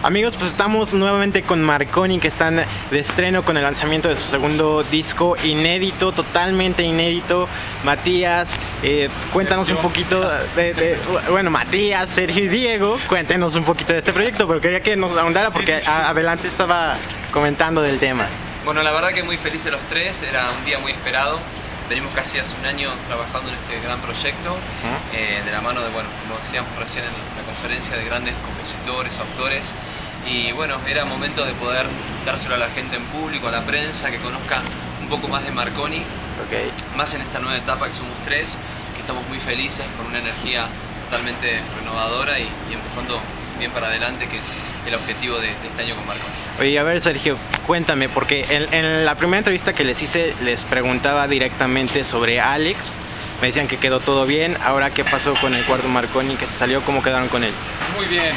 Amigos, pues estamos nuevamente con Marconi, que están de estreno con el lanzamiento de su segundo disco inédito, totalmente inédito. Matías, cuéntanos un poquito bueno, Matías, Sergio y Diego, cuéntenos un poquito de este proyecto, pero quería que nos ahondara porque adelante estaba comentando del tema. Bueno, la verdad que muy felices los tres, era un día muy esperado. Venimos casi hace un año trabajando en este gran proyecto, de la mano de, bueno, como decíamos recién en la conferencia, de grandes compositores, autores. Y bueno, era momento de poder dárselo a la gente en público, a la prensa, que conozca un poco más de Marconi, más en esta nueva etapa que somos tres, que estamos muy felices, con una energía totalmente renovadora y empujando bien para adelante, que es el objetivo de este año con Marconi. Oye, a ver, Sergio, cuéntame, porque en la primera entrevista que les hice les preguntaba directamente sobre Alex. Me decían que quedó todo bien. Ahora, ¿qué pasó con el cuarto Marconi que se salió? ¿Cómo quedaron con él? Muy bien.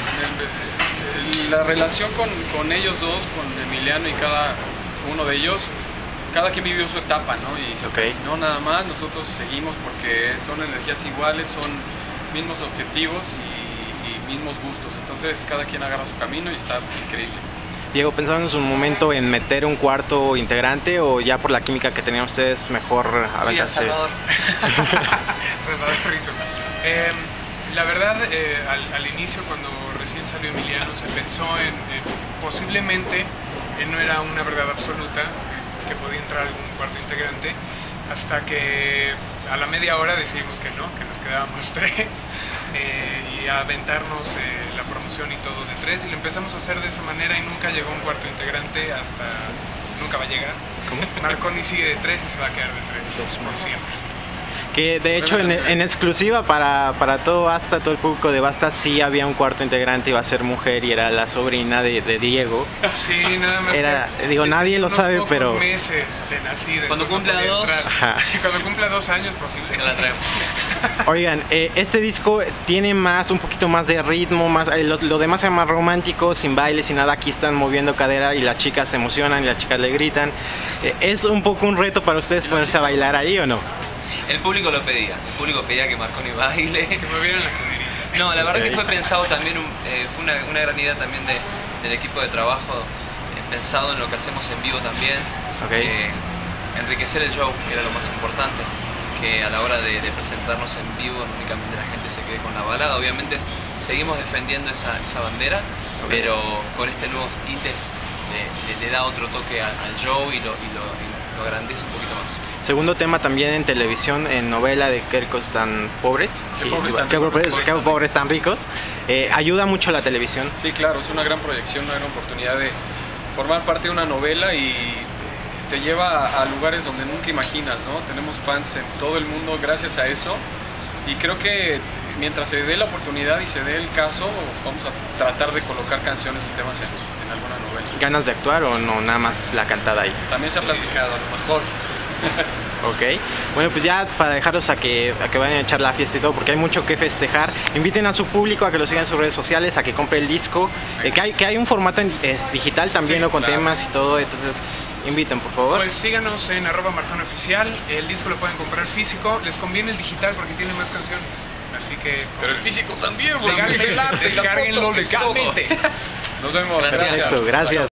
La relación con ellos dos, con Emiliano y cada uno de ellos, cada quien vivió su etapa, ¿no? Y no nada más, nosotros seguimos porque son energías iguales, son mismos objetivos y mismos gustos. Entonces cada quien agarra su camino y está increíble. Diego, ¿pensaban en su momento en meter un cuarto integrante o ya por la química que tenían ustedes mejor aventarse? Sí, Salvador. Salvador Rizzo. La verdad, al inicio, cuando recién salió Emiliano, se pensó en posiblemente, no era una verdad absoluta, que podía entrar algún cuarto integrante, hasta que a la media hora decidimos que no, que nos quedábamos tres, y a aventarnos la promoción y todo de tres, y lo empezamos a hacer de esa manera y nunca llegó un cuarto integrante, nunca va a llegar. ¿Cómo? Marconi sigue de tres y se va a quedar de tres por siempre. Que de hecho en exclusiva para todo Basta, todo el público de Basta, sí había un cuarto integrante, iba a ser mujer y era la sobrina de Diego. Sí, nada más. Digo, nadie lo sabe, pero meses de nacido. Cuando cumpla 2. Cuando cumpla 2 años, posible. La traemos. Oigan, este disco tiene un poquito más de ritmo, más lo demás es más romántico, sin baile, sin nada. Aquí están moviendo cadera y las chicas se emocionan y las chicas le gritan. ¿Es un poco un reto para ustedes ponerse a bailar ahí o no? El público lo pedía, que Marconi baile. Que movieran la caderita. No, la verdad que fue pensado también, fue una gran idea también del equipo de trabajo, pensado en lo que hacemos en vivo también, enriquecer el show, que era lo más importante, que a la hora de presentarnos en vivo no únicamente la gente se quede con la balada. Obviamente seguimos defendiendo esa bandera, pero con este nuevos tintes le da otro toque al show y lo agrandece un poquito más. Segundo tema también en televisión, en novela de Qué ricos tan pobres, qué pobres tan ricos. Ayuda mucho la televisión. Sí, claro, es una gran proyección, una gran oportunidad de formar parte de una novela y te lleva a lugares donde nunca imaginas, ¿no? Tenemos fans en todo el mundo gracias a eso y creo que mientras se dé la oportunidad y se dé el caso, vamos a tratar de colocar canciones y temas en alguna novela. ¿Ganas de actuar o no, nada más la cantada ahí? También se ha platicado, a lo mejor. Ok, bueno, pues ya para dejarlos a que vayan a echar la fiesta y todo, porque hay mucho que festejar. Inviten a su público a que lo sigan en sus redes sociales, a que compre el disco, que hay un formato digital también, ¿no? Con temas y todo, entonces inviten, por favor. Pues síganos en @MarconiOficial. El disco lo pueden comprar físico. Les conviene el digital porque tiene más canciones. Así que... Pero el físico también, descárguenlo legalmente. Nos vemos. Gracias. Gracias.